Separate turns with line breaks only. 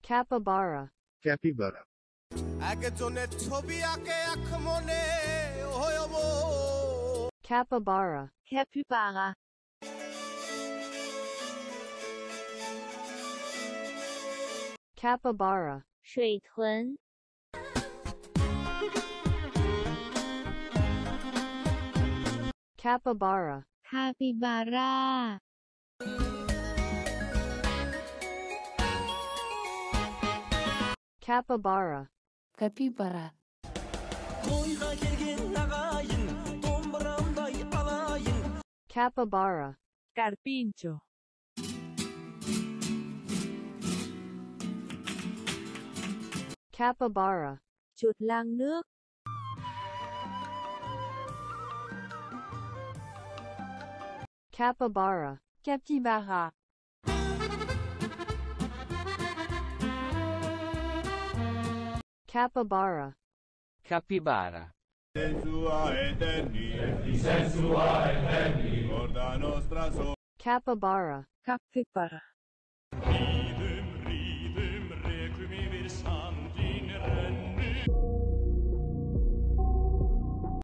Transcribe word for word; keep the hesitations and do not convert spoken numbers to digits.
Capybara.
Capybara.
Capybara.
Capybara.
Capybara.
水豚
Capybara.
Capybara.
Capybara.
Capybara.
Capybara.
Carpincho.
Capybara.
Chuột lang nước.
Capybara.
Capybara.
Capybara.
Capybara.
Capybara.
Capybara.